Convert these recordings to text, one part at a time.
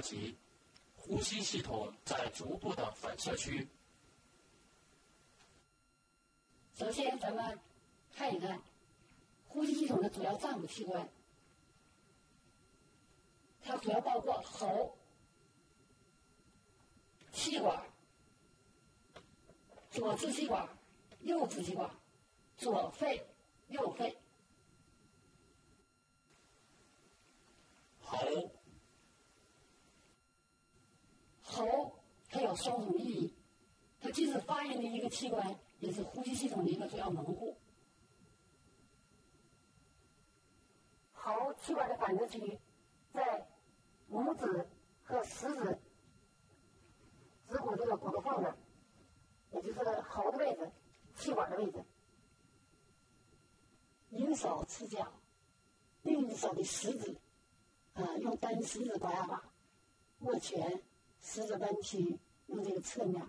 及呼吸系统在足部的反射区。 首先，咱们看一看呼吸系统的主要脏腑器官，它主要包括喉、气管、左支气管、右支气管、左肺、右肺。喉它有双重意义，它既是发音的一个器官，也是呼吸系统的一个主要门户。喉气管的反射区在拇指和食指指骨这个骨头缝那儿，也就是喉的位置、气管的位置。一个手持脚，另一只手的食指，用单食指刮压法握拳，食指弯曲，用这个侧面。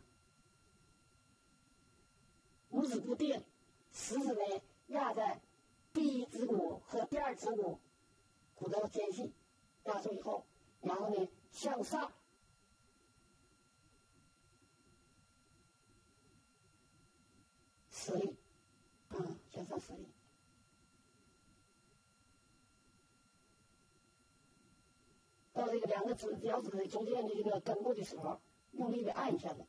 拇指固定，食指呢压在第一指骨和第二指骨骨头间隙，压住以后，然后呢向上，施力，向上施力。到这个两个脚趾的中间的这个根部的时候，用力的按一下子。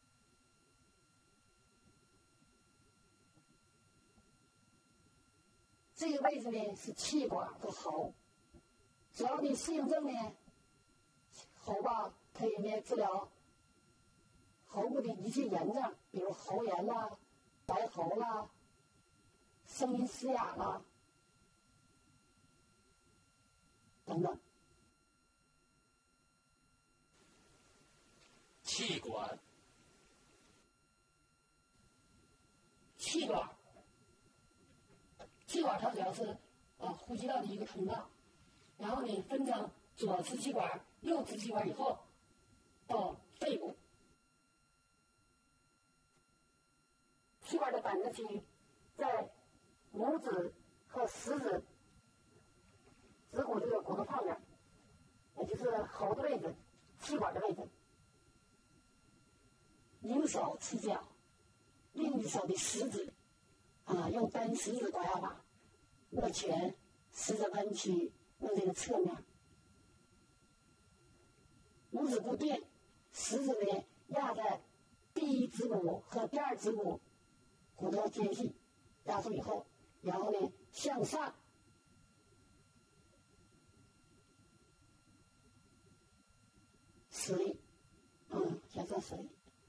这个位置呢是气管和喉，只要你适应症呢，喉吧可以呢治疗喉部的一切炎症，比如喉炎啦、白喉啦、声音嘶哑啦等等。 气管， 气管它主要是呼吸道的一个通道，然后呢分成左支气管、右支气管以后到肺部。气管的反射区在拇指和食指指骨这个骨头旁边，也就是喉的位置、气管的位置。一个手持脚，另一手的食指，用单食指刮压法握拳，食指弯曲，用这个侧面。拇指固定，食指呢压在第一指骨和第二指骨骨头间隙，压住以后，然后呢向上，施力，向上施力。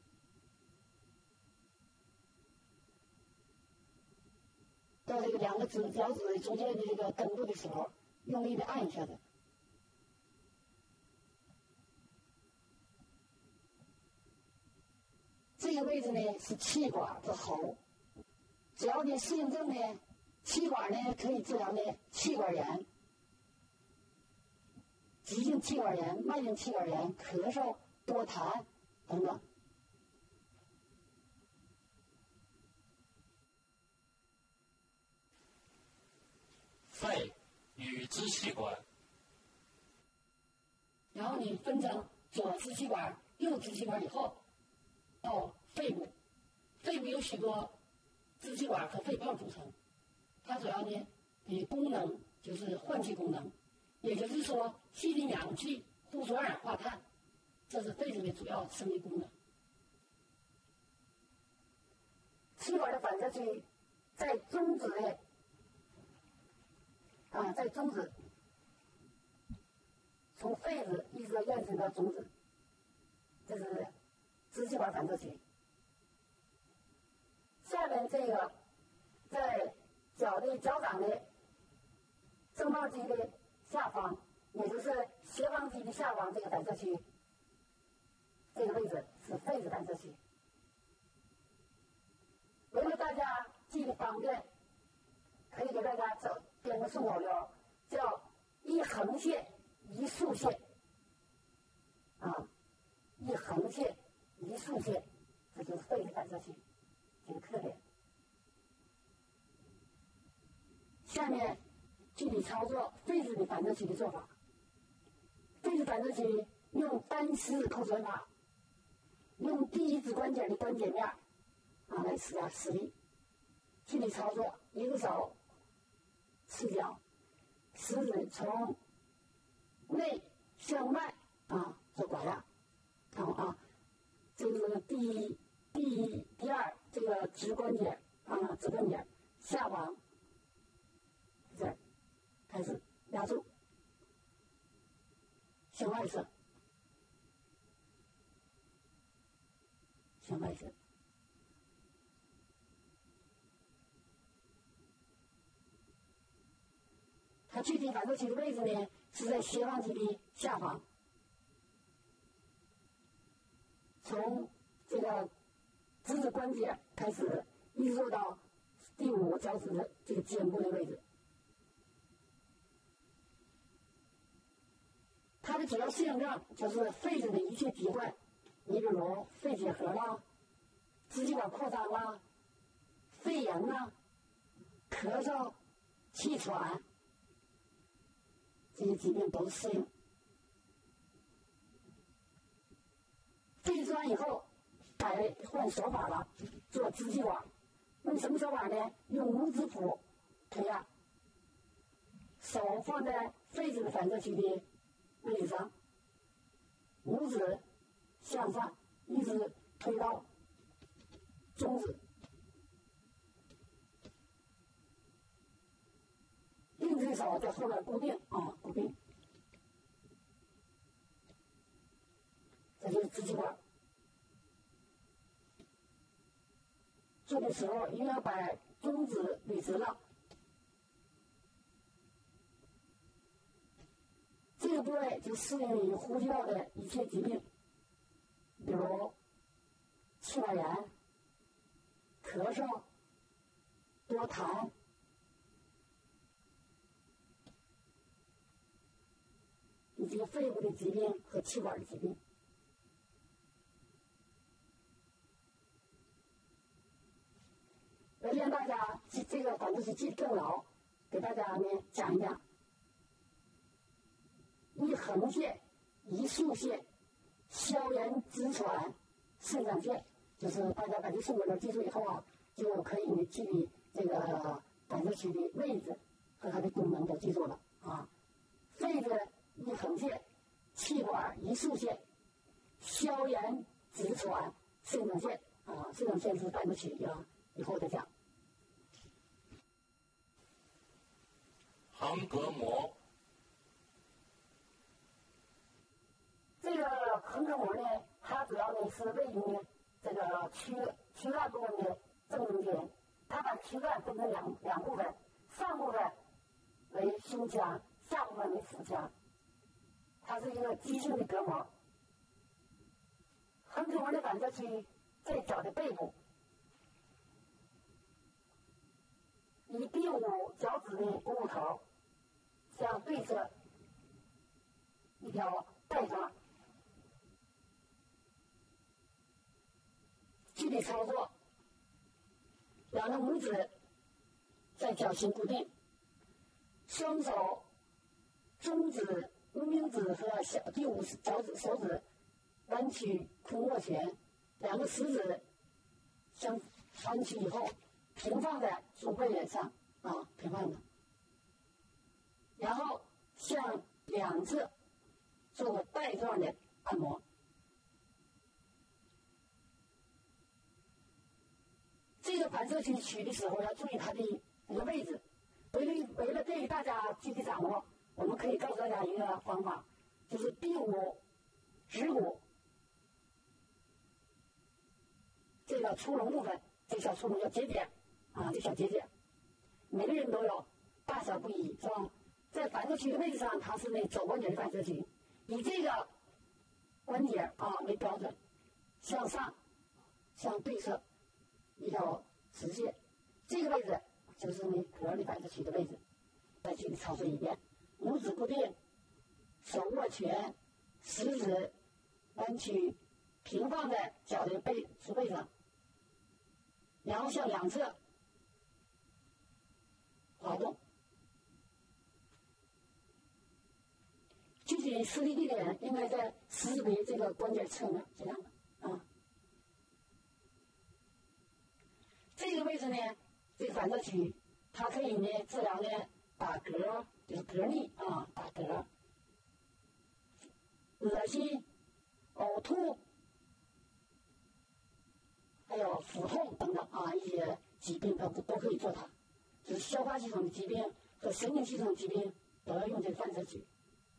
到这个两个脚趾中间的这个根部的时候，用力的按一下子。这个位置呢是气管和喉，只要你适应症呢，气管呢可以治疗呢气管炎、急性气管炎、慢性气管炎、咳嗽、多痰等等。 肺与支气管， 然后你分成左支气管、右支气管以后，到肺部。肺部有许多支气管和肺泡组成，它主要呢以功能就是换气功能，也就是说吸进氧气、呼出二氧化碳，这是肺子的主要生理功能。气管的反射区在中指内。在中指，从肺子一直延伸到中指，这是支气管反射区。下面这个在脚的脚掌的正帽肌的下方，也就是斜方肌的下方这个反射区，这个位置是肺子反射区。为了大家记得方便，可以给大家编个顺口溜，叫一横线一竖线，一横线一竖线，这就是肺子反射区这个特点。下面具体操作肺子的反射区的做法。肺子反射区用单式扣转法，用第一指关节的关节面来施加施力。具体操作：一个手赤脚，食指从内向外做刮压。看我这是第二这个指关节指关节下方这儿开始压住，向外射，向外射。它具体反射区的位置呢是在斜方肌的下方，从这个指指关节开始，一直做到第5脚趾的这个肩部的位置。它的主要适应症就是肺子的一切疾患，你比如肺结核啦、支气管扩张啦、肺炎啦、咳嗽、气喘，这些疾病都是适应。肺治完以后，该换手法了，做支气管。用什么手法呢？用拇指腹推压，手放在肺子的反射区的位置上，拇指向上，一直推到中指，另一只手在后边固定固定。这就是支气管。做的时候一定要把中指捋直了。这个部位就适应于呼吸道的一切疾病，比如气管炎、咳嗽、多痰、以及肺部的疾病和气管的疾病。为了让大家这个反射区记得更牢，给大家呢讲一讲：一横线、一竖线，消炎止喘肾上腺，就是大家把这4个字记住以后就可以记忆这个反射区的位置和它的功能都记住了肺子一横线，气管一竖线，消炎止喘肾上腺肾上腺是反射区以后再讲。 横膈膜， 这个横膈膜呢，它主要呢是位于这个躯干部分的正中间。它把躯干分成两部分，上部分为胸腔，下部分为腹腔。它是一个畸形的膈膜。横膈膜的反射区在脚的背部，以第5脚趾的股骨头向对侧一条带状。具体操作：两个拇指在脚心固定，双手中指、无名指和第5脚趾手指弯曲空握拳，两个食指相弯曲以后平放在足背缘上平放的，然后向两侧做个带状的按摩。这个反射区取的时候要注意它的一个位置。为了对大家具体掌握，我们可以告诉大家一个方法，就是第5指骨这个出笼部分，这小出笼叫节点这小节点，每个人都有，大小不一，是吧？在反射区的位置上，它是那肘关节的反射区，以这个关节为标准，向上向对侧一条直线，这个位置就是你膈的反射区的位置。再具体操作一遍：拇指固定，手握拳，食指弯曲平放在脚的足背上，然后向两侧滑动。具体你施力的人应该在十字的这个关节侧面，这样的啊。这个位置呢，这个反射区，它可以呢治疗呢打嗝，就是嗝逆啊，打嗝、恶心、呕吐，还有腹痛等等啊一些疾病都可以做它。就是消化系统的疾病和神经系统的疾病都要用这个反射区。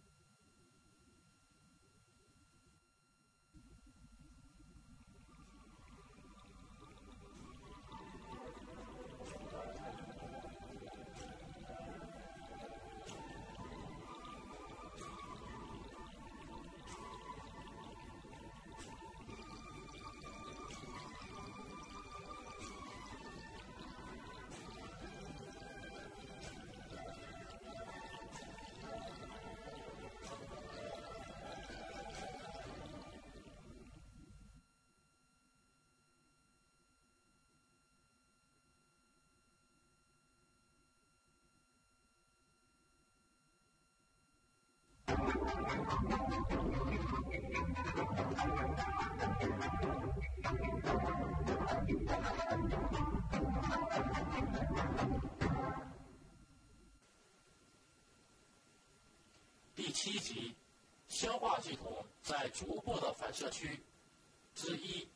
第7集，消化系统在足部的反射区之一。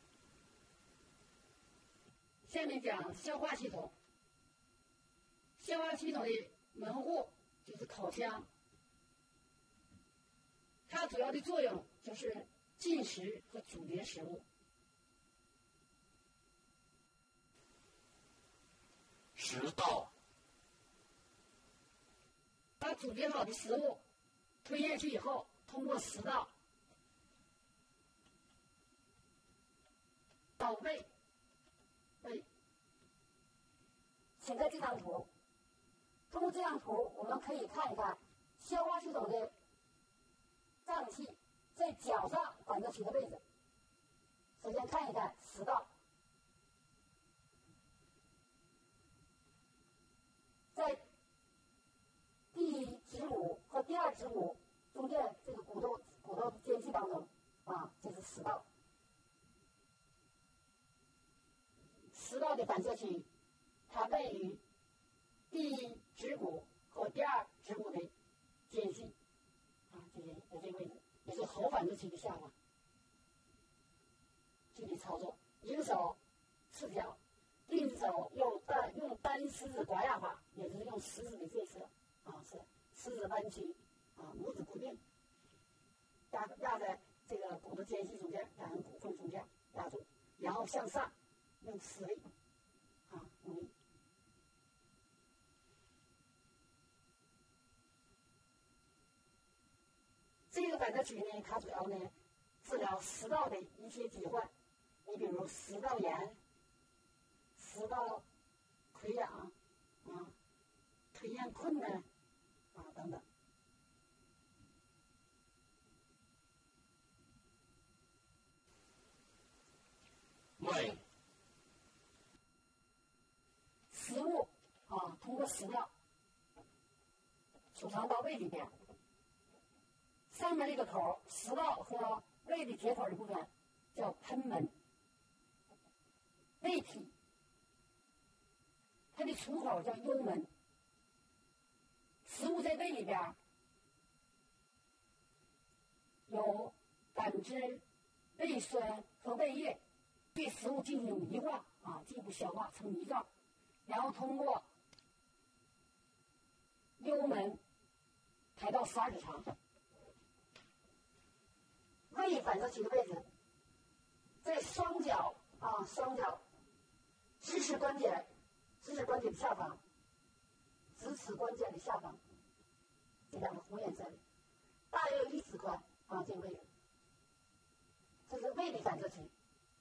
下面讲消化系统。消化系统的门户就是口腔，它主要的作用就是进食和咀嚼食物。 食道， 把咀嚼好的食物吞咽去以后，通过食道到胃。请看这张图。通过这张图，我们可以看一看消化系统的脏器在脚上反射区的位置。首先看一看食道，在第一指骨和第二指骨中间这个骨头间隙当中啊，这是食道。食道的反射区，它位于第一指骨和第二指骨的间隙啊，这个位置也是后反射区的下方。具体操作，一个手赤脚，另一只手用单食指刮压法，也就是用食指的这侧啊，是食指弯曲啊，拇指固定，压在这个骨头间隙中间，两个骨缝中间压住，然后向上用施力啊，用力。这个反射区呢，它主要呢治疗食道的一些疾患，你比如食道炎、食道溃疡啊、吞咽困难啊等等。 胃， 食物啊通过食道储藏到胃里边。上面这个口，食道和胃的接口的部分叫贲门，胃体，它的出口叫幽门。食物在胃里边有胆汁、胃酸和胃液对食物进行糜化啊，进一步消化成糜状，然后通过幽门排到十二指肠。胃反射区的位置在双脚直尺关节的下方，直尺关节的下方，这两个红颜色的，大约有1指宽啊，这个位置，这是胃的反射区。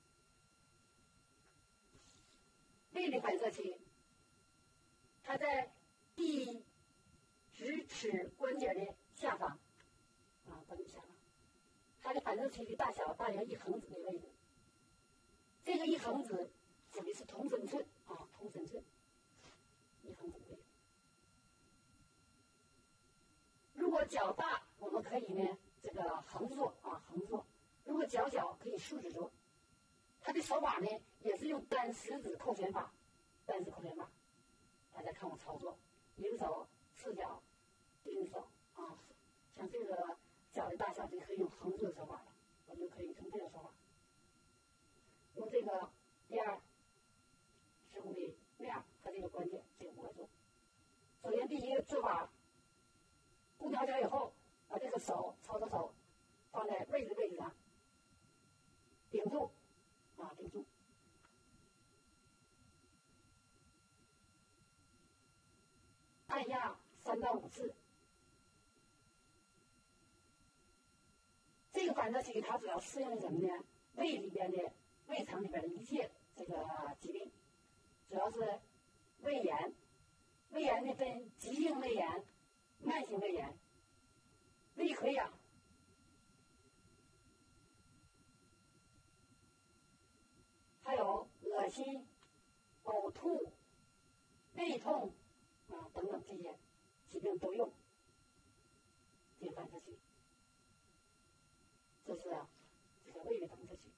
胃的反射区，它在第直尺关节的下方啊，关节下方。它的反射区的大小大约1横指的位置，这个1横指指的是同分寸啊，同分寸，1横指的位置。如果较大，我们可以呢， 个横着做啊，横着做。如果较小，可以竖着做。它的手法呢，也是用单食指扣拳法，单指扣拳法。大家看我操作，一个手赤脚，另一个手啊，像这个脚的大小就可以用横着的手法了，我就可以用这个手法，用这个第二食物的面和这个关节这个部位做。首先第一个做法，弓调脚以后，把这个手操作手放在位置上，顶住啊，顶住。按压3到5次。这个反射区它主要适应什么呢？胃肠里边的一切这个疾病，主要是胃炎。胃炎呢分急性胃炎、慢性胃炎、胃溃疡，还有恶心、呕吐、胃痛啊等等这些疾病都用这个反射区。这是这个胃的反射区。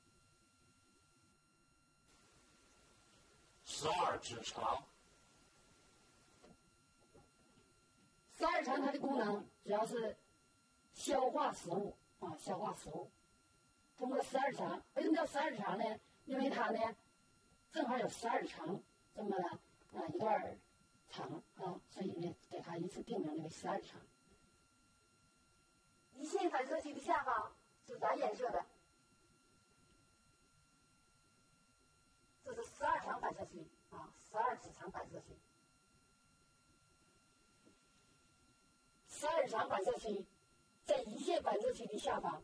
12指肠。 12指肠它的功能主要是消化食物啊，消化食物。通过12指肠，为什么叫12指肠呢？因为它呢正好有12指肠这么一段长啊，所以呢给它一次定名为12指肠。胰腺反射区的下方是蓝颜色的，这是12肠反射区啊，12指肠反射区。12指肠反射区在胰腺反射区的下方，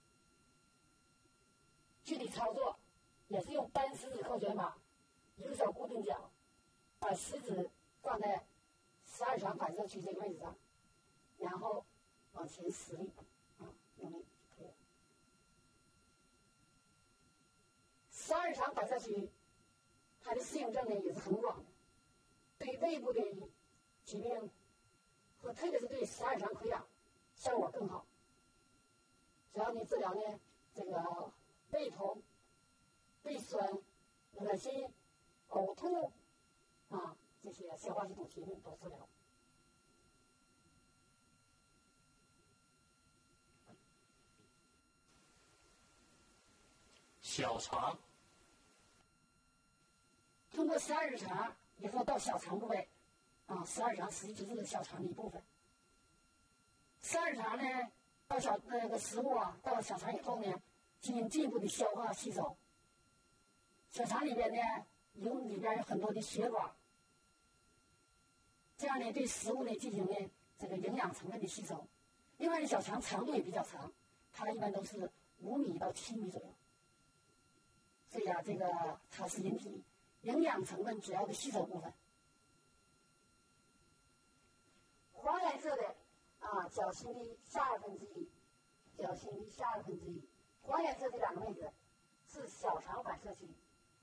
具体操作也是用单食指扣拳法，一个手固定脚，把食指放在12指肠反射区这个位置上，然后往前施力啊，用力可以了。12指肠反射区它的适应症呢也是很广的，对胃部的疾病和特别是对12指肠溃疡效果更好。只要你治疗呢这个胃痛、胃酸、恶心、呕吐啊这些消化系统疾病都治疗。 小肠。 通过12指肠以后到小肠部位啊，12指肠实际就是小肠的一部分。12指肠呢，到那个食物啊，到了小肠以后呢，进行进一步的消化吸收。小肠里边呢，里边有很多的血管，这样呢对食物呢进行呢这个营养成分的吸收。另外呢，小肠长度也比较长，它一般都是5米到7米左右。所以啊，这个它是人体营养成分主要的吸收部分。黄颜色的啊，脚心的下1/2，脚心的下1/2，黄颜色这两个位置是小肠反射区。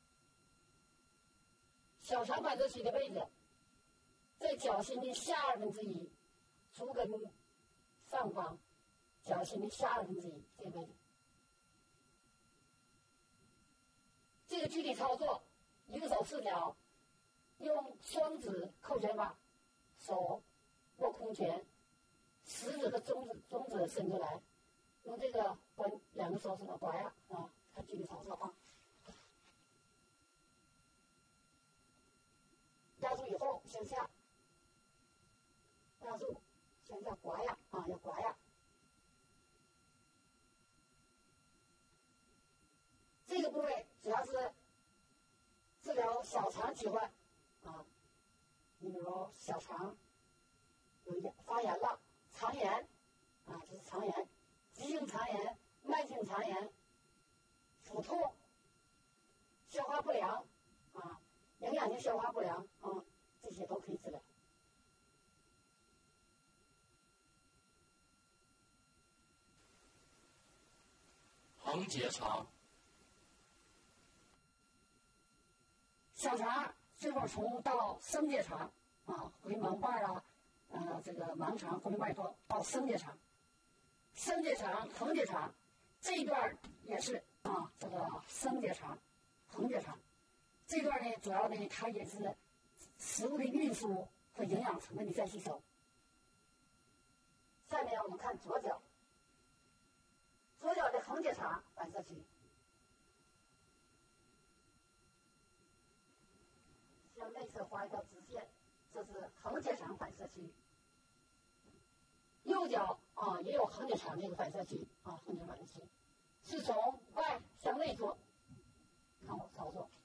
小肠反射区的位置在脚心的下1/2，足跟上方，脚心的下1/2这个位置。这个具体操作，一个手赤脚，用双指扣拳法，手握空拳，食指和中指伸出来，用这个两个手指头刮呀啊，看具体操作啊。压住以后向下，压住向下刮呀啊，要刮呀。这个部位主要是治疗小肠疾患啊，你比如小肠有发炎了，肠炎啊，这是肠炎，急性肠炎、慢性肠炎、腹痛、消化不良啊，营养性消化不良啊，这些都可以治疗。 横结肠。 小肠最后从到升结肠啊，回盲瓣啊，这个盲肠回盲瓣以后到升结肠。 升结肠、横结肠这一段也是啊，这个升结肠、横结肠这一段呢，主要呢它也是食物的运输和营养成分的再吸收。下面我们看左脚，左脚的横结肠反射区，向内侧画一条直线，这是横结肠反射区。右脚啊也有横结肠这个反射区啊，横结肠反射区是从外向内做。看我操作，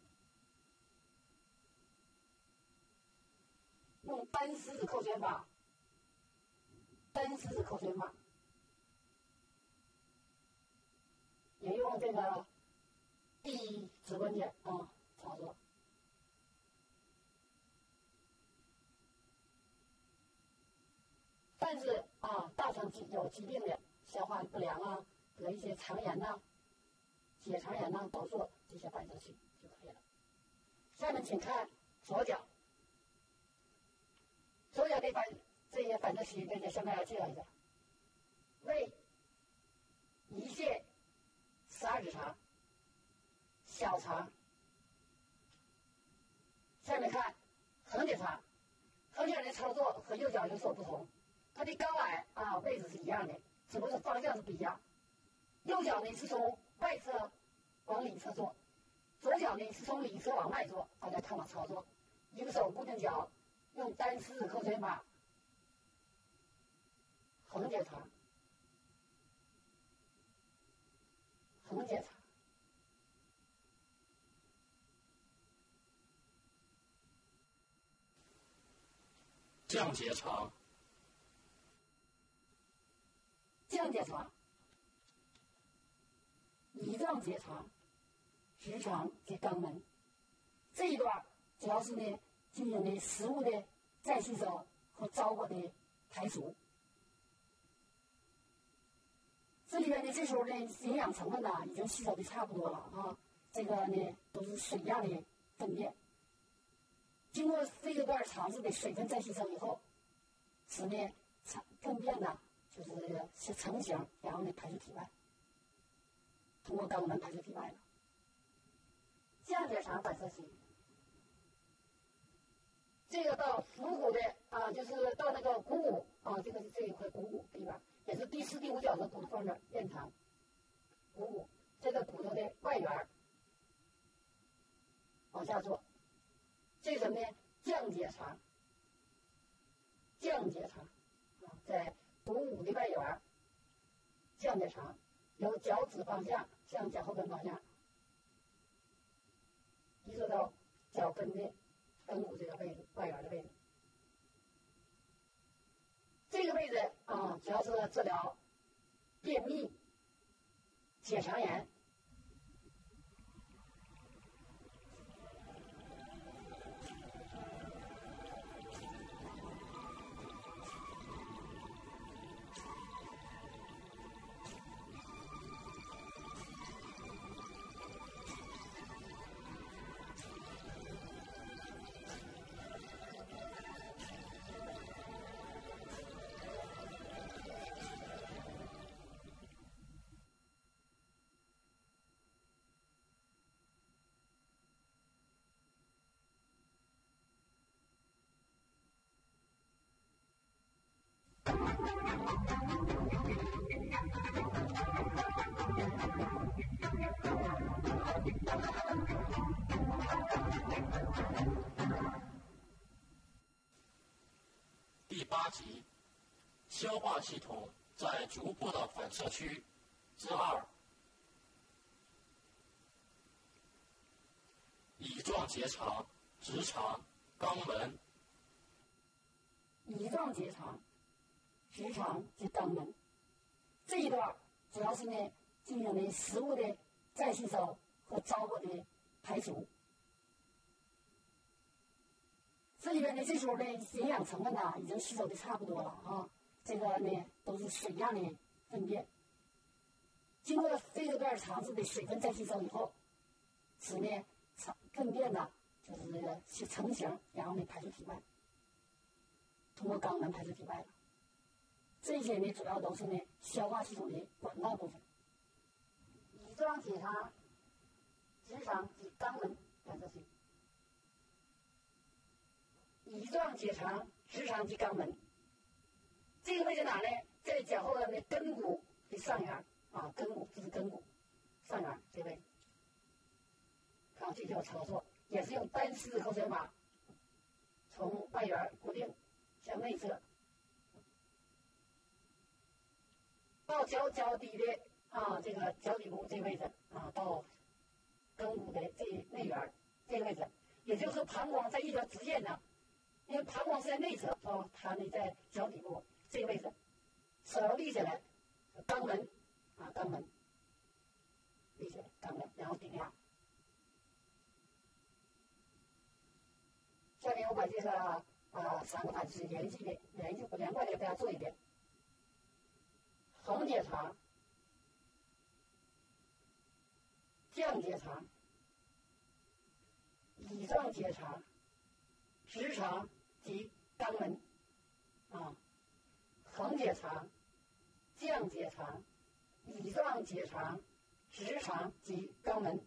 用单食指扣拳法，单食指扣拳法，也用这个第一指关节啊操作。但是啊，大肠有疾病的，消化不良啊，得一些肠炎呐、结肠炎呐，都做这些反射区就可以了。下面请看左脚，左脚的这些反射区，大家向大家介绍一下：胃、胰腺、12指肠、小肠。下面看横结肠，横结肠的操作和右脚有所不同。它的高矮啊位置是一样的，只不过是方向是不一样。右脚呢是从外侧往里侧做，左脚呢是从里侧往外做。大家看我操作，一个手固定脚，用单食指扣拳法，横结肠，横结肠， 降结肠。 降结肠、胰脏结肠、直肠及肛门这一段，主要是呢进行的食物的再吸收和糟粕的排除。这里边呢，这时候呢营养成分呢已经吸收的差不多了啊，这个呢都是水样的粪便，经过这一段肠子的水分再吸收以后，使呢粪便呢。是成型，然后呢排出体外，通过肛门排出体外了。降结肠反射区，这个到腹股的啊，就是到那个股骨啊，这个是这一块股骨里边，也是第4、第5角的骨头方面链肠，股骨这个骨头的外缘往下做，这是什么呢？降结肠，降结肠啊，在股骨的外缘，降结肠由脚趾方向向脚后跟方向，一直到脚跟的跟骨这个位置，外缘的位置。这个位置啊，主要是治疗便秘、结肠炎。 第8集，消化系统在逐步的反射区之2，乙状结肠、直肠、肛门。 乙状结肠、直肠及肛门这一段，主要是呢进行的食物的再吸收和糟粕的排除。这里边呢，这时候呢营养成分呢已经吸收的差不多了啊，这个呢都是水样的粪便，经过这个段肠子的水分再吸收以后，使呢粪便呢就是成型，然后呢排出体外，通过肛门排出体外了。 这些呢主要都是呢消化系统的管道部分。乙状结肠、直肠及肛门反射区。乙状结肠、直肠及肛门，这个位置哪呢？在脚后的根骨的上缘啊，根骨这是根骨上缘这位置。看这条操作也是用单丝口水法，从外缘固定向内侧，到脚底的这个脚底部这个位置到根骨的这内缘这个位置，也就是说膀胱在一条直线上，因为膀胱是在内侧它呢在脚底部这个位置，手要立起来，肛门肛门立起来，肛门然后顶压。下面我把这个3个反式连贯的给大家做一遍。横结肠、降结肠、乙状结肠、直肠及肛门横结肠、降结肠、乙状结肠、直肠及肛门。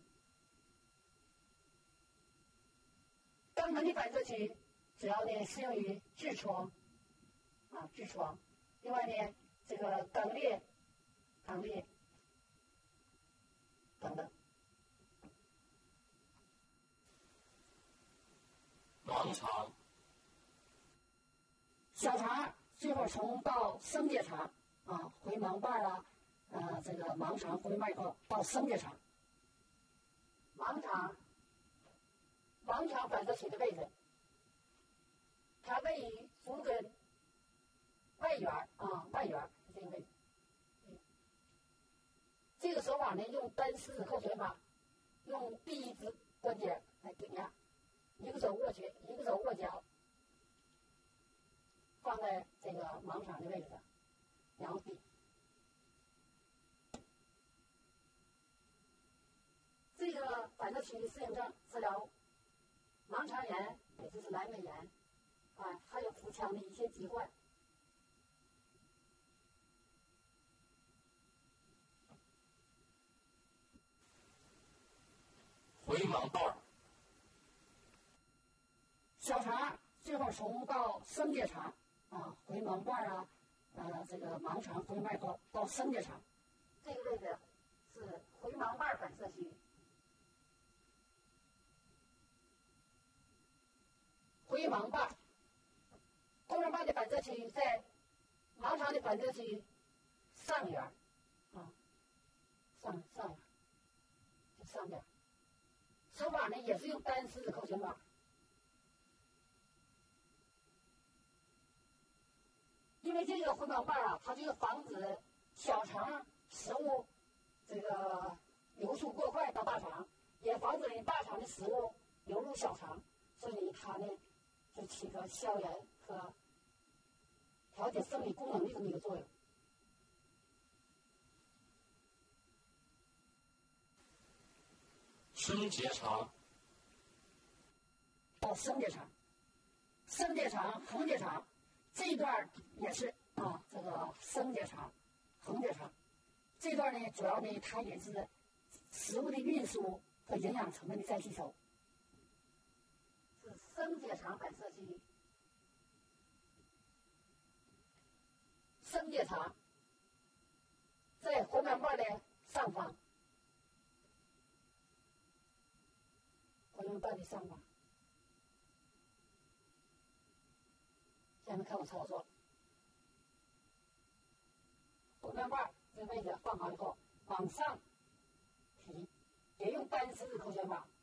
肛门的反射区主要呢适用于痔疮痔疮。另外呢，这个肛裂等等。 盲肠、 小肠最后从到升结肠回盲瓣这个盲肠回脉到升结肠。盲肠反射区的位置，它位于足跟外缘外缘这个位置。这个手法呢，用单丝口水法，用第一指关节来顶压，一个手握拳，一个手握脚，放在这个盲肠的位置上，然后顶。这个反射区适应症治疗盲肠炎，也就是阑尾炎还有腹腔的一些疾患。 回盲瓣。 小肠最后从到升结肠回盲瓣这个盲肠回脉到升结肠，这个位置是回盲瓣反射区。回盲瓣，回盲瓣的反射区在盲肠的反射区上缘上缘就上边。手法呢也是用单丝口拳法，因为这个回盲瓣它就是防止小肠食物这个流速过快到大肠，也防止你大肠的食物流入小肠，所以它呢就起个消炎和调节生理功能的这么一个作用。 升结肠到升结肠，升结肠、横结肠这一段也是这个升结肠、横结肠这段呢，主要呢它也是食物的运输和营养成分的再吸收，是升结肠反射区。升结肠在回盲瓣的上方。回盲瓣的上方，下面看我操作。回盲瓣这个位置放好以后，往上提，也用单丝口拳法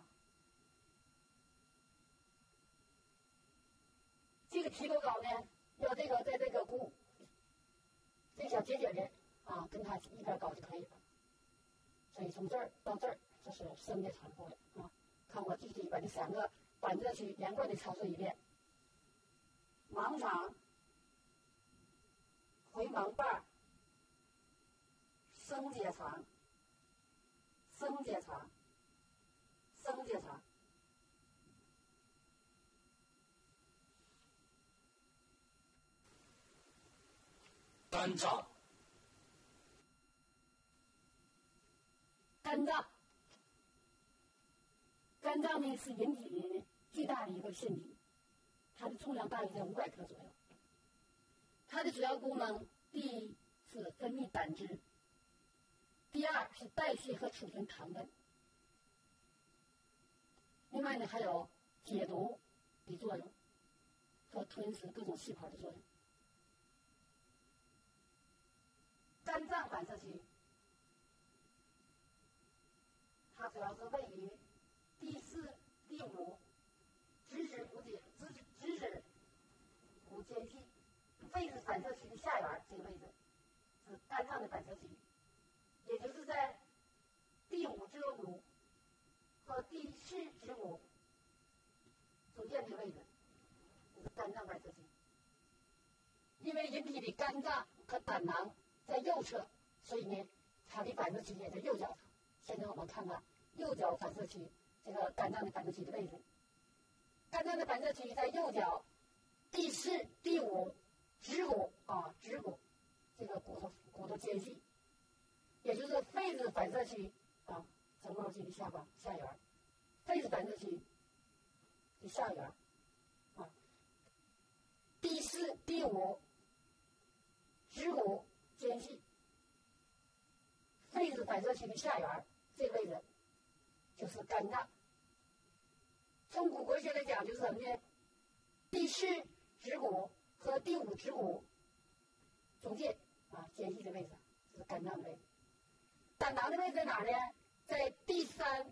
这个提多高呢？要这个在这个骨这小节的跟它一边高就可以了。所以从这儿到这儿，这是升结肠部位看我具体把这3个反射区连贯的操作一遍。盲肠、回盲瓣、升结肠、升结肠、升结肠。 肝脏。 肝脏呢是人体里最大的一个腺体，它的重量大约在500克左右。它的主要功能，第一是分泌胆汁，第二是代谢和储存糖分，另外呢还有解毒的作用和吞噬各种细胞的作用。肝脏反射区，它主要是位于第4、第5直指骨间隙肺子反射区的下缘这个位置，是肝脏的反射区，也就是在第5至5和第4至5中间这个位置，这是肝脏反射区。因为人体的肝脏和胆囊在右侧，所以呢，它的反射区也在右脚上。现在我们看看右脚反射区，这个肝脏的反射区的位置。肝脏的反射区在右脚第4、第5指骨这个骨头间隙，也就是肺子反射区整毛区的下缘，肺子反射区的下缘第4、第5指骨间隙，肺子反射区的下缘这个位置就是肝脏。从骨骼学来讲，就是什么呢？第4指骨和第5指骨中间间隙的位置是肝脏的位置。胆囊的位置在哪呢？在第3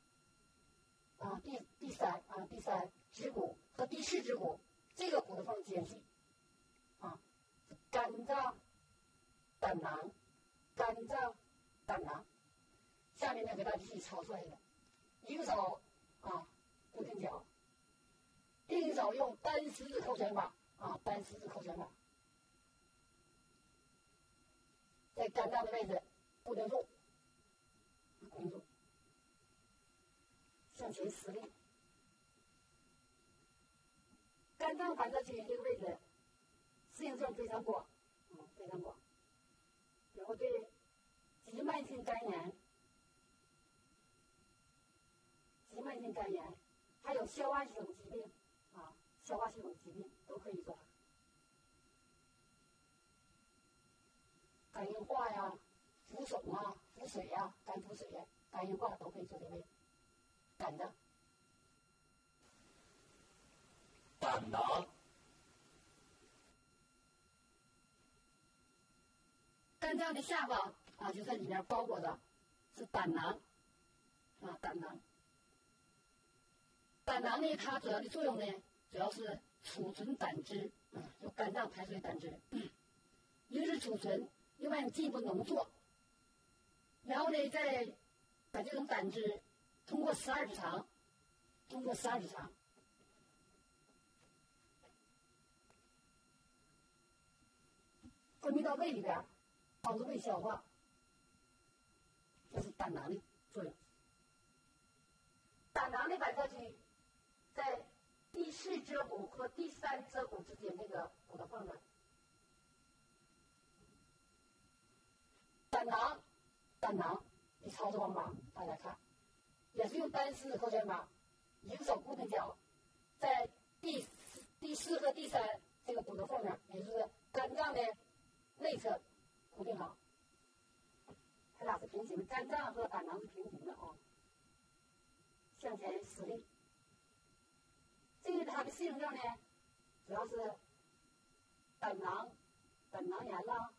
指骨和第4指骨这个骨头缝间隙是肝脏、胆囊、肝脏、胆囊。下面呢给大家具体操作一个，一个手固定脚，另一手用单十字扣拳法在肝脏的位置固定住，向前施力。肝脏反射区这个位置适应症非常广，比如对急慢性肝炎、还有消化系统疾病都可以做。肝硬化呀、浮肿腹水呀、肝腹水呀、肝硬化都可以做这位肝脏。 胆囊。 肝脏的下方就在里面包裹的是胆囊胆囊呢，它主要的作用呢，主要是储存胆汁就肝脏排水胆汁，一个是储存，另外进一步浓缩，然后呢再把这种胆汁通过十二指肠分泌到胃里边，帮助胃消化，这是胆囊的作用。胆囊的反射区在第4遮骨和第3遮骨之间这个骨头缝儿。胆囊的操作方法，大家看，也是用单十字扣拳法，一个手固定脚，在第4和第3这个骨头缝儿，也就是肝脏的内侧固定好，它俩是平行的，肝脏和胆囊是平行的向前施力。这个它的适应症呢，主要是胆囊炎啦、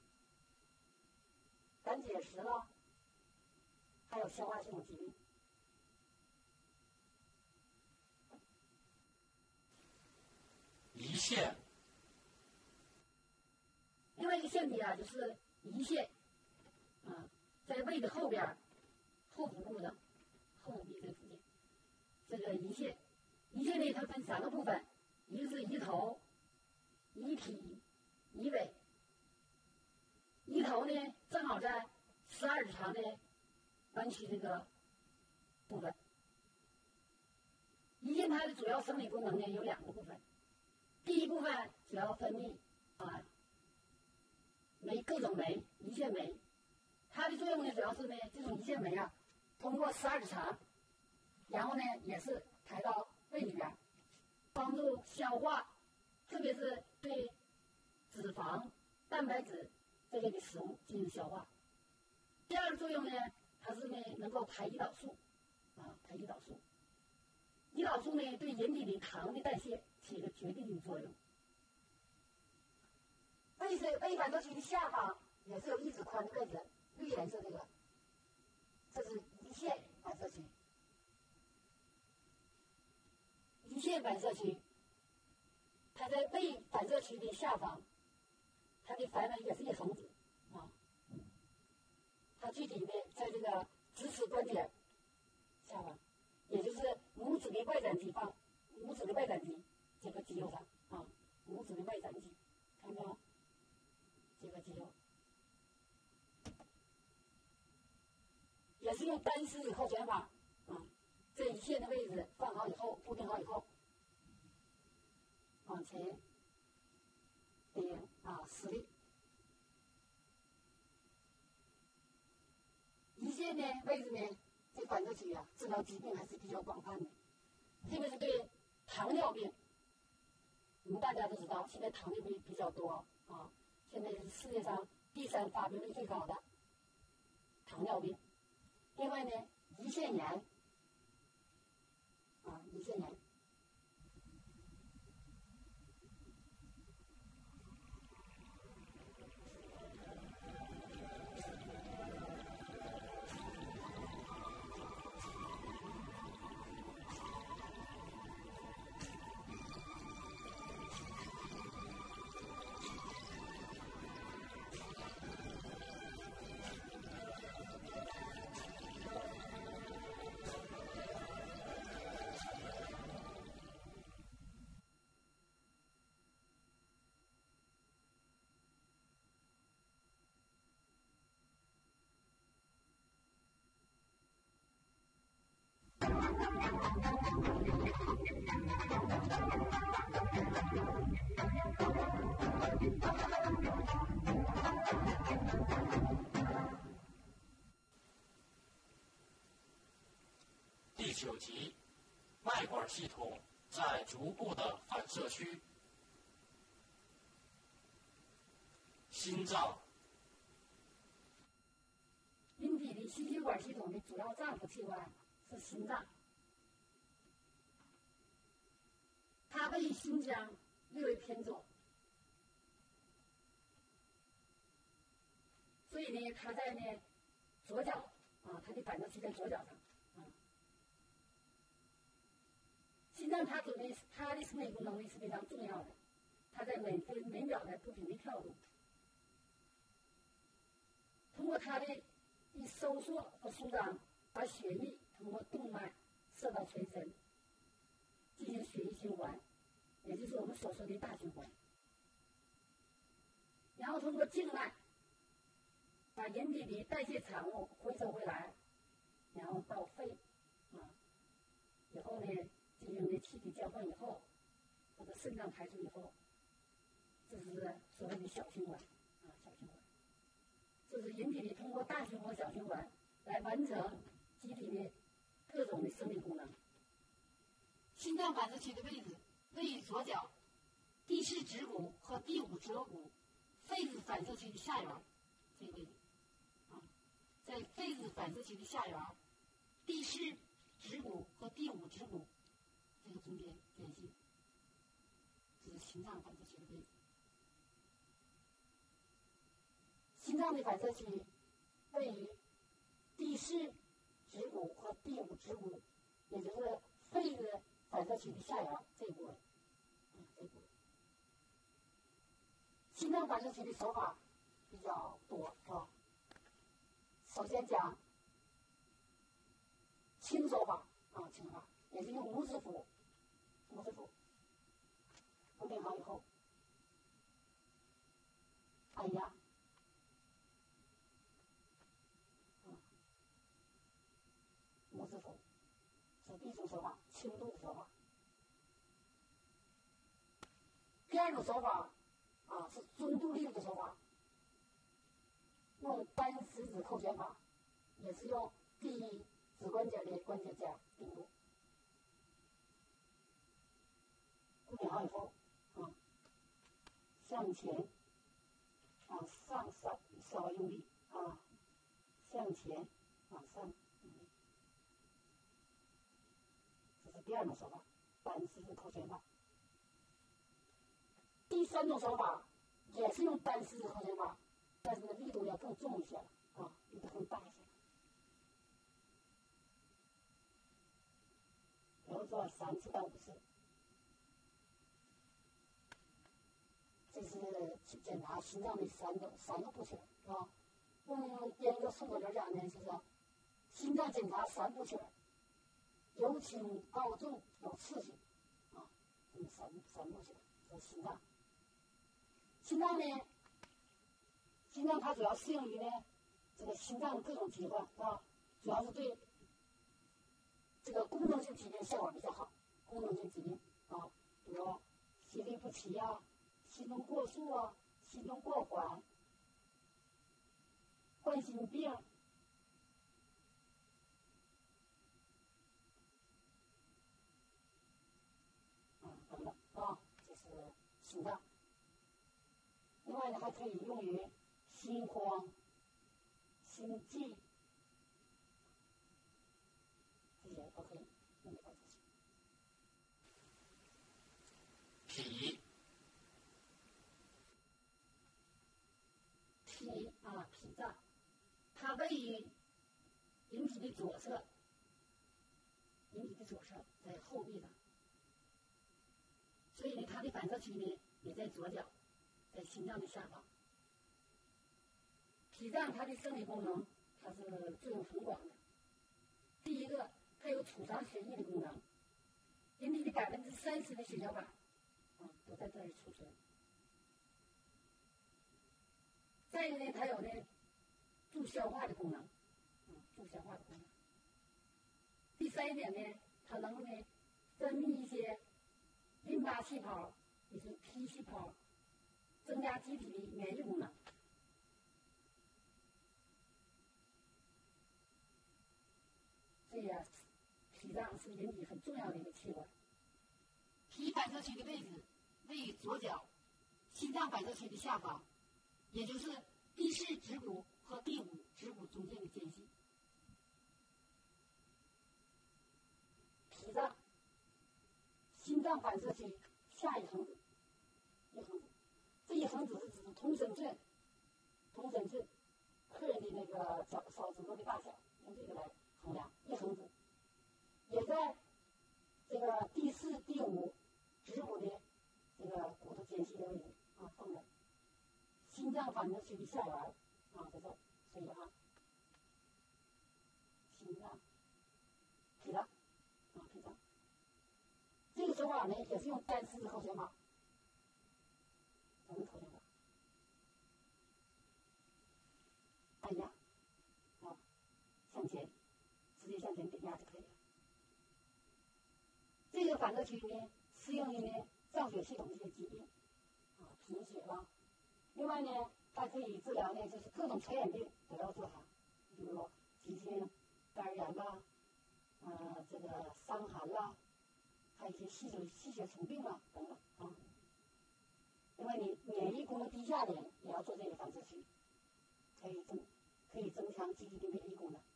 胆结石啦，还有消化系统疾病。 胰腺。 另外一个腺体就是胰腺，在胃的后边，后腹部的后腹壁这附近，这个胰腺呢，它分3个部分，一个是胰头、胰体、胰尾。胰头呢，正好在12指肠的弯曲这个部分。胰腺它的主要生理功能呢有2个部分，第一部分主要分泌酶酶，胰腺酶，它的作用呢，主要是呢，这种胰腺酶啊，通过12指肠，然后呢，也是排到胃里边，帮助消化，特别是对脂肪、蛋白质这类的食物进行消化。第二个作用呢，它是呢能够排胰岛素，排胰岛素。胰岛素呢对人体的糖的代谢起一个决定性作用。胃反射区的下方也是有1指宽的位置，绿颜色这个，这是胰腺反射区。胰腺反射区，它在胃反射区的下方，它的繁文也是一横指它具体的在这个直尺关节下方，也就是拇指的外展肌拇指的外展肌这个肌肉上拇指的外展肌，看到这个肌肉，也是用单丝以后卷法在胰腺的位置放好以后，固定好以后，往前顶施力。胰腺呢位置呢，这反射区治疗疾病还是比较广泛的，特别是对糖尿病，我们大家都知道，现在糖尿病比较多现在是世界上第3发病率最高的糖尿病。另外呢，胰腺炎胰腺炎。 第9集，脉管系统在足部的反射区。心脏。 人体的心血管系统的主要脏腑器官是心脏，它位于心腔略微偏左，所以呢，它在左脚它的反射区在左脚上心脏它的生理功能是非常重要的，它在每分每秒的不停地跳动。通过它的收缩和舒张，把血液通过动脉射到全身，进行血液循环，也就是我们所说的大循环。然后通过静脉，把人体的代谢产物回收回来，然后到肺以后呢，进行气体交换以后，或者肾脏排出以后，这是所谓的小循环小循环。这是人体的通过大循环、小循环来完成机体的各种的生理功能。心脏反射区的位置位于左脚第4指骨和第5趾骨肺子反射区的下缘，这个位置在肺子反射区的下缘，第4指骨和第5趾骨这个中间间隙，这是心脏反射区的位置。心脏的反射区位于第4指骨和第5趾骨，也就是肺子反射区的下缘这一部分。心脏反射区的手法比较多，是吧？首先讲轻手法轻法，也是用拇指腹固定好以后，按压。拇指腹是第一种手法，轻度的手法。第二种手法是中度力的手法， 用单食指扣拳法，也是用第一指关节的关节架顶住。固定好以后，向前，往上稍微用力，向前往上用力。这是第二种手法，单食指扣拳法。第三种手法也是用单食指扣拳法，但是呢力度要更重一些了，力度更大一些。比如说3次到5次，这是检查心脏的三个步骤用严格速度来讲呢，就是心脏检查3部曲，由轻到重，有次序三部曲，这是心脏。心脏呢，心脏它主要适应于呢这个心脏各种疾患主要是对这个功能性疾病效果比较好。功能性疾病比如心律不齐心动过速心动过缓、冠心病、等等这是心脏。另外呢，还可以用于心慌、心悸，这些都可以用于管制脾， 脾脏，它位于人体的左侧，在后壁上，所以呢，它的反射区呢也在左脚。在心脏的下方。脾脏它的生理功能，它是作用很广的。第一个，它有储藏血液的功能，人体的30%的血小板都在这里储存。再一个呢，它有呢助消化的功能，第三一点呢，它能够呢分泌一些淋巴细胞，也就是T细胞。增加机体的免疫功能。所以脾脏是人体很重要的一个器官。脾反射区的位置位于左脚心脏反射区的下方，也就是第4指骨和第5指骨中间的间隙。脾脏心脏反射区下一横指，这一横指是指通身寸客人的那个手指头的大小，用这个来衡量。一横指也在这个第4、第5指骨的这个骨头间隙的位置放着。心脏反射区的下缘在这，所以心脏、脾脏这个手法呢，也是用单食指扣拳法。按压向前，直接向前顶压就可以了。这个反射区呢，适应于呢造血系统这些疾病贫血另外呢，它可以治疗呢就是各种传染病都要做它，比如说急性肝炎这个伤寒还有一些细血虫病等等另外你免疫功能低下的人也要做这个反射区，可以增强机体的免疫功能。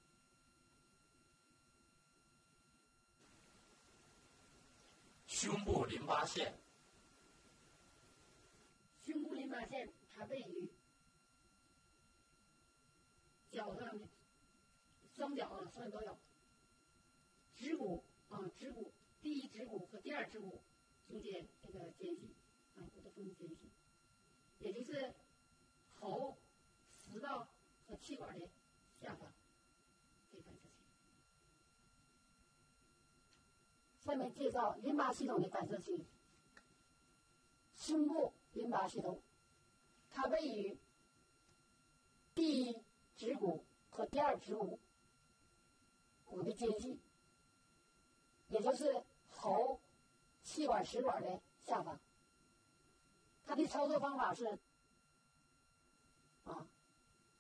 胸部淋巴腺， 胸部淋巴腺它位于脚上的双脚上都有指骨第1指骨和第2指骨中间这个间隙骨头缝的间隙，也就是喉、食道和气管的下方这反射区。下面介绍淋巴系统的反射区。胸部淋巴系统，它位于第1指骨和第2指骨骨的间隙，也就是喉、气管、食管的下方。它的操作方法是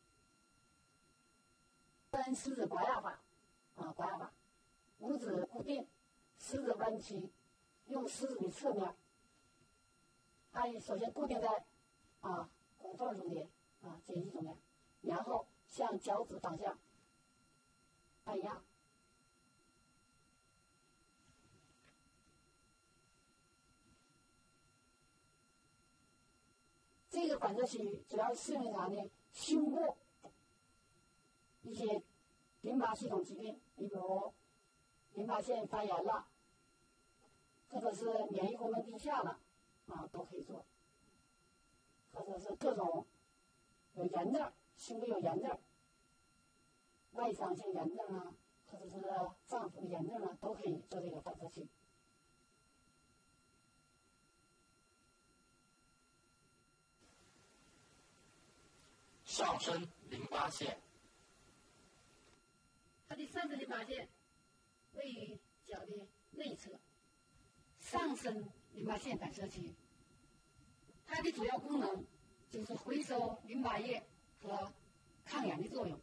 按十字刮压法，刮压法，五指固定，十字弯曲，用十字的侧面，它首先固定在骨缝中间间隙中间，然后向脚趾方向按压。这个反射区主要适用啥呢？胸部一些淋巴系统疾病，你比如淋巴腺发炎了，或者是免疫功能低下了，都可以做。或者是各种有炎症，胸部有炎症，外伤性炎症啊，或者是脏腑炎症啊，都可以做这个反射区。 上升淋巴腺， 它的上升淋巴腺位于脚的内侧，上升淋巴腺反射区，它的主要功能就是回收淋巴液和抗炎的作用。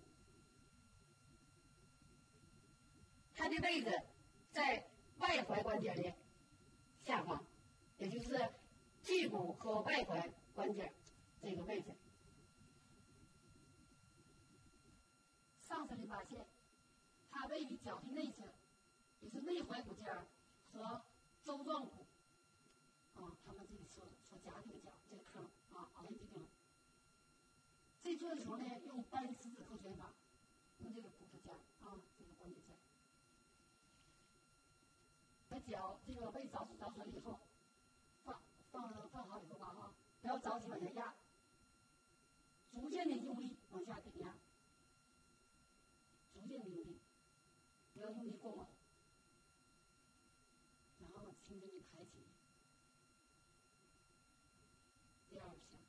它的位置在外踝关节的下方，也就是距骨和外踝关节这个位置。上升淋巴腺，它位于脚的内侧，也是内踝骨尖和舟状骨，它们这里所夹这个角这个坑凹进去了。这做的时候呢，用单十字扣拳法，用这个骨头尖这个关节尖，把脚这个被着水以后，放好以后吧不要着急往下压，逐渐的用力往下顶压。逐渐的用力，不要用力过猛，然后轻轻的抬起。第二下，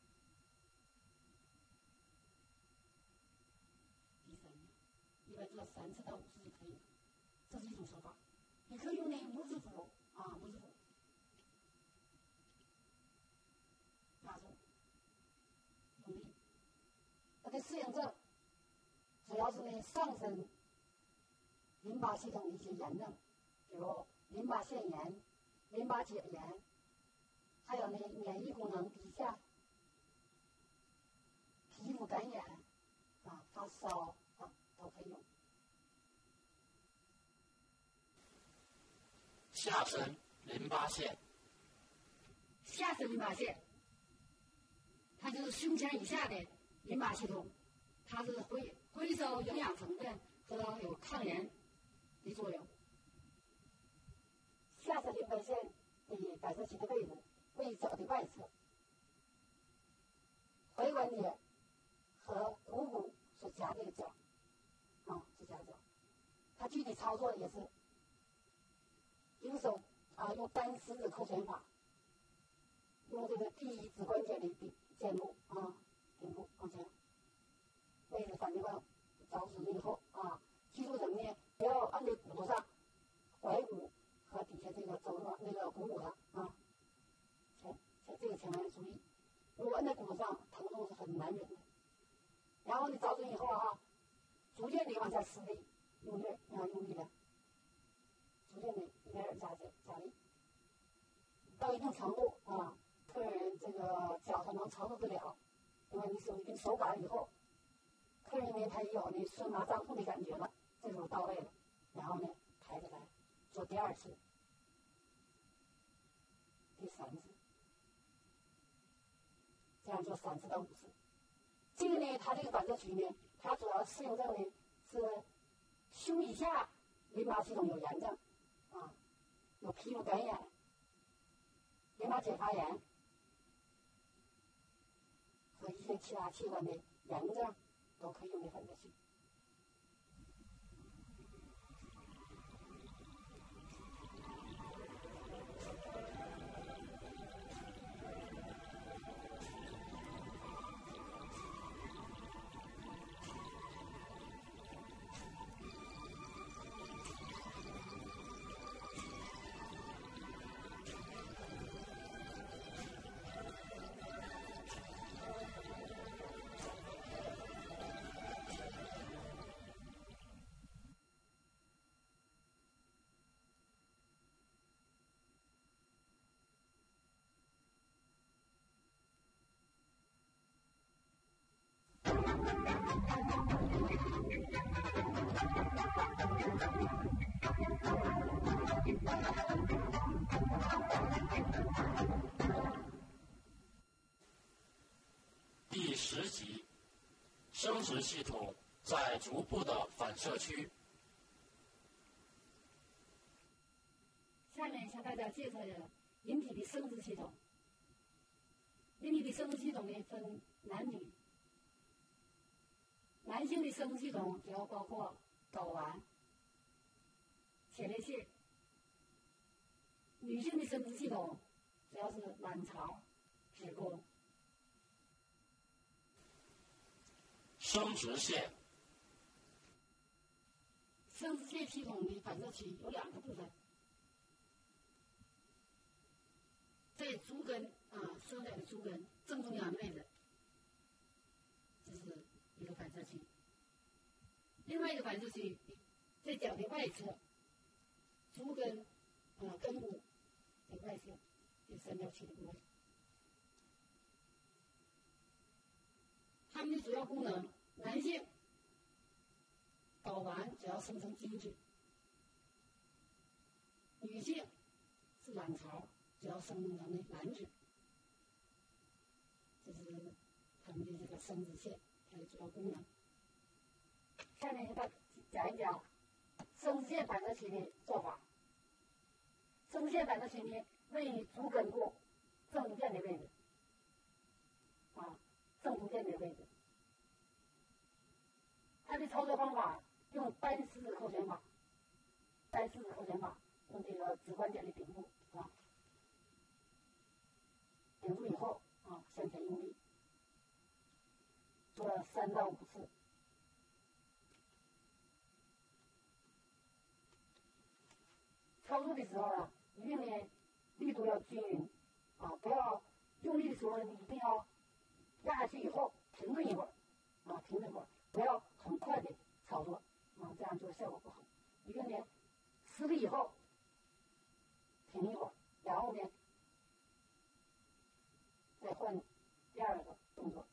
第三下，一般做3次到5次就可以了。这是一种手法，你可以用那拇指腹拇指腹压住，用力。它的适应症主要是上升淋巴系统的一些炎症，比如淋巴腺炎、淋巴结炎，还有免疫功能低下、皮肤感染发烧都可以用。 下身淋巴腺， 下身淋巴腺，它就是胸腔以下的淋巴系统，它是回收营养成分和有抗炎的作用。下身淋巴腺的反射区的位置位于脚的外侧，踝关节和股骨所夹这个角，所夹角。它具体操作也是一个手用单十字扣拳法，用这个第一指关节的肩部顶部往前，位置反正着水以后记住什么呢？不要按在骨头上，踝骨和底下这个肘状股骨上这个千万要注意。如果按在骨头上，疼痛是很难忍的。然后你着水以后逐渐的往下施力，用力的，逐渐的一点点加力，到一定程度客人这个脚他能承受得了，因为你手感以后，客人他也有酸麻胀痛的感觉了，这时候到位了，然后抬起来做第2次、第3次，这样做3次到5次。这个它这个反射区它主要适应症是胸以下淋巴系统有炎症有皮肤感染、淋巴结发炎和一些其他器官的炎症都可以用的反射区。 第10集，生殖系统在足部的反射区。 下面向大家介绍人体的生殖系统。人体的生殖系统呢分男女，男性的生殖系统主要包括睾丸、前列腺；女性的生殖系统主要是卵巢、子宫。 生殖腺。 生殖腺系统的反射区有2个部分，在足跟双脚的足跟正中央的位置，这是一个反射区。另外一个反射区在脚的外侧，足跟跟骨的外侧这三角区的部位。它们的主要功能，男性睾丸主要生成精子，女性是卵巢主要生成的卵子。这是它们的这个生殖腺它的主要功能。下面讲一讲生殖腺反射区的做法。生殖腺反射区呢位于足跟部正中间的位置，正中间的位置。它的操作方法用单十字扣拳法，用这个指关节的顶部顶住以后向前用力，做3到5次。操作的时候呢，一定呢力度要均匀不要用力的时候你一定要压下去以后停顿一会儿不要很快的操作这样做效果不好。一定呢施力以后停一会儿，然后呢再换第2个动作。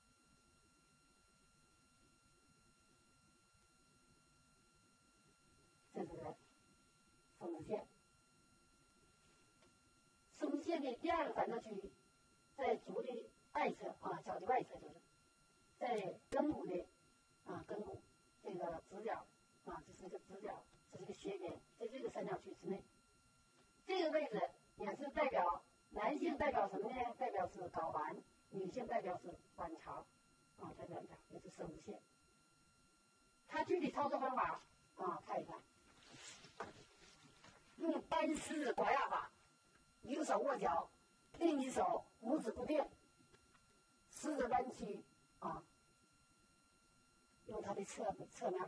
这是生殖腺。生殖腺的第2个反射区在足的外侧脚的外侧，就是在跟骨的跟骨这个直角这是一个直角，这是一个斜边，在这个三角区之内。这个位置也是代表男性代表什么呢？代表是睾丸，女性代表是卵巢这2条也是生殖腺。它具体操作方法看一看。用单十字刮压法，一个手握脚，另一手拇指固定，食指弯曲用它的侧面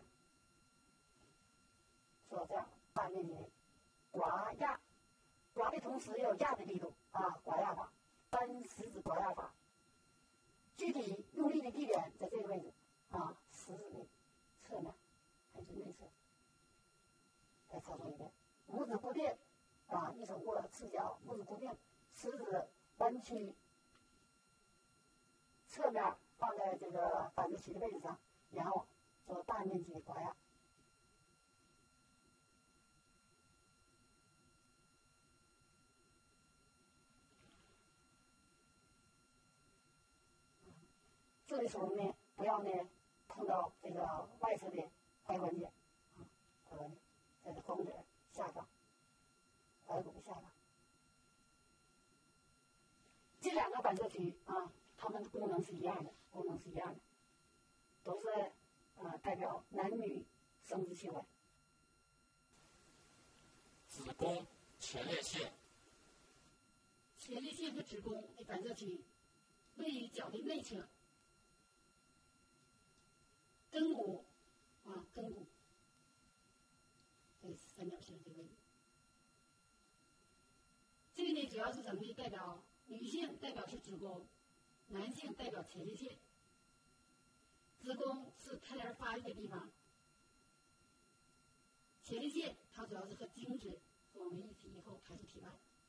做这样大面积的刮压，刮的同时也有压的力度刮压法，单十字刮压法。具体用力的地点在这个位置食指的侧面还是内侧。再操作一遍，拇指固定一手握赤脚，拇指固定，食指弯曲，侧面放在这个反射区的位置上，然后做大面积的刮压。做的时候呢，不要呢碰到这个外侧的踝关节在这弓点下方，踝骨的下方。这2个反射区它们的功能是一样的，都是代表男女生殖器官。 子宫、前列腺。 前列腺和子宫的反射区位于脚的内侧，跟骨这三角形的位置。这个呢主要是什么呢？代表女性代表是子宫，男性代表前列腺。子宫是胎儿发育的地方，前列腺它主要是和精子混为一体以后排出体外。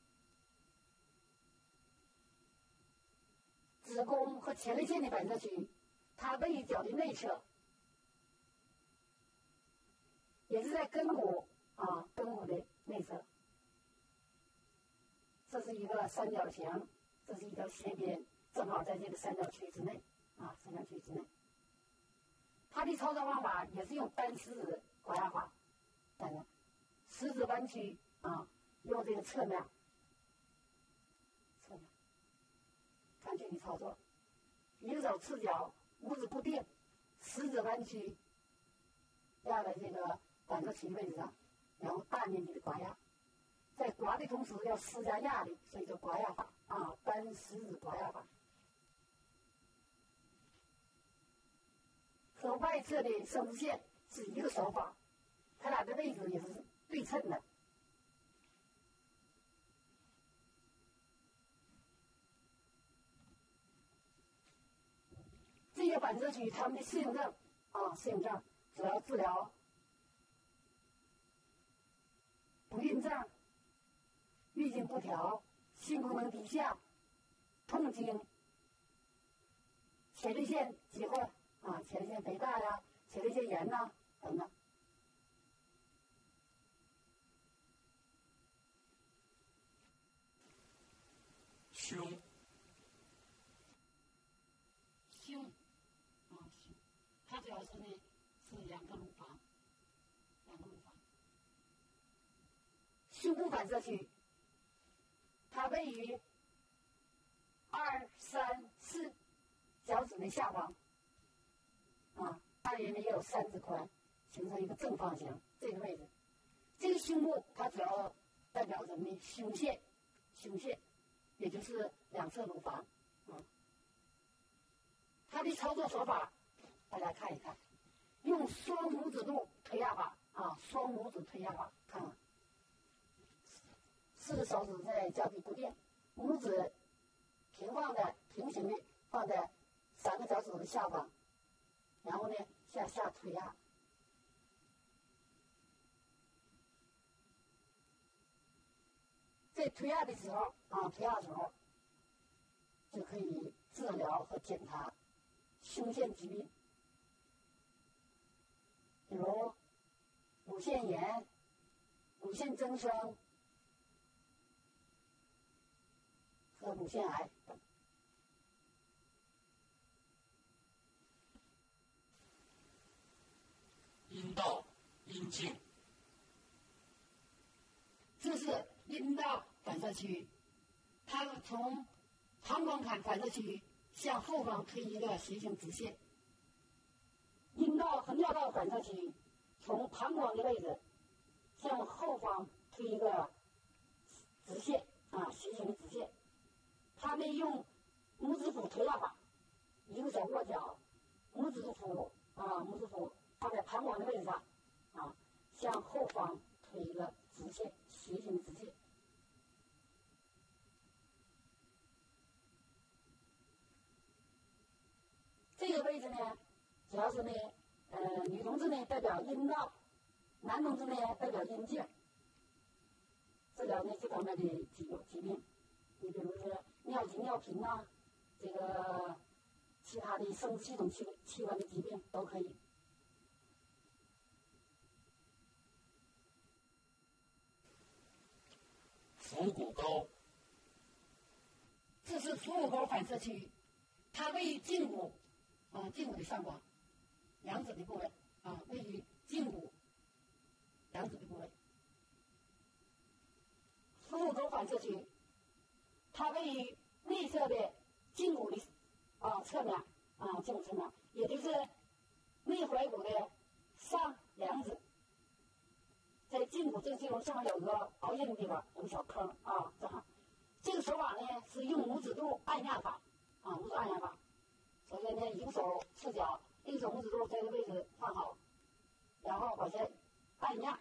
子宫和前列腺的反射区，它位于脚的内侧，也是在跟骨的内侧。这是一个三角形，这是一条斜边，正好在这个三角区之内生长区之内。它的操作方法也是用单食指刮压法，但是食指弯曲用这个侧面看具体操作，一个手赤脚，拇指固定，食指弯曲压在这个反射区的位置上，然后大面积的刮压，在刮的同时要施加压力，所以叫刮压法单食指刮压法。和外侧的生殖线是一个手法，它俩的位置也是对称的。这些反射区它们的适应症主要治疗不孕症、月经不调、性功能低下、痛经、前列腺疾患前列腺肥大呀、前列腺炎等等。 胸， 它主要是两个乳房。胸部反射区，它位于2、3、4脚趾的下方，大约也有3指宽，形成一个正方形这个位置。这个胸部它主要代表什么呢？胸腺，也就是两侧乳房。它的操作手法，大家看一看，用双拇指肚推压法双拇指推压法，看看4个手指在脚底固定，拇指平行的放在3个脚趾的下方，然后向下推压。在推压的时候就可以治疗和检查胸腺疾病，比如乳腺炎、乳腺增生和乳腺癌等。 阴道、阴茎， 这是阴道反射区，它从膀胱坎反射区向后方推一个斜形直线。阴道和尿道反射区从膀胱的位置向后方推一个直线斜形的直线。他们用拇指腹推压法，一个手握脚，拇指腹放在膀胱的位置上向后方推一个直线，斜形直线。这个位置主要是女同志代表阴道，男同志代表阴茎，治疗这方面的疾病。你比如说尿急尿频这个其他的生殖系统器官的疾病都可以。 腹股沟， 这是腹股沟反射区，它位于胫骨的上方，两指的部位位于胫骨两指的部位。腹股沟反射区，它位于内侧的胫骨的侧面胫骨侧面，也就是内踝骨的上两指，在胫骨正中上有个凹陷的地方，有个小坑正好。这个手法是用拇指肚按压法拇指按压法。首先一个手赤脚，一个手拇指肚在这个位置放好，然后往下按压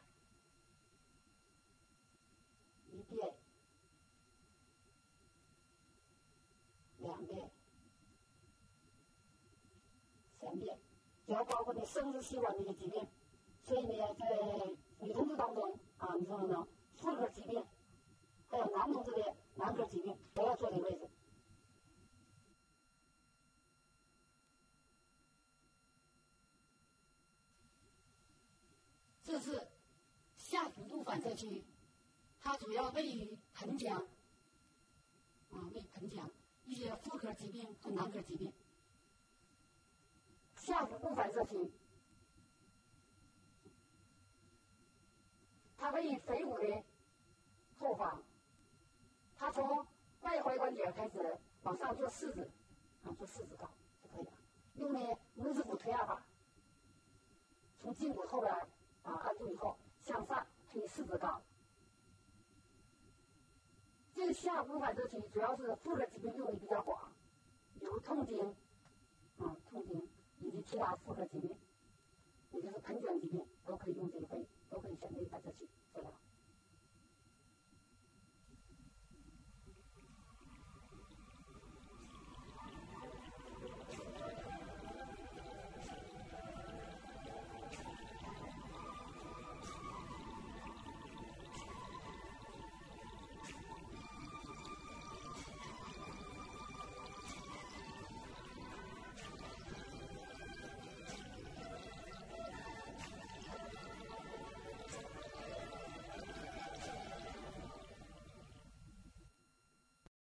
1遍、2遍、3遍，主要包括生殖器官的一些疾病。所以在女同志当中你说妇科疾病，还有男同志的男科疾病都要做这个位置。这是下腹部反射区，它主要位于盆腔位于盆腔，一些妇科疾病和男科疾病。 部分反射区主要是妇科疾病用的比较广，比如痛经，痛经以及其他妇科疾病，也就是盆腔疾病都可以用这个肺，都可以选这个反射区。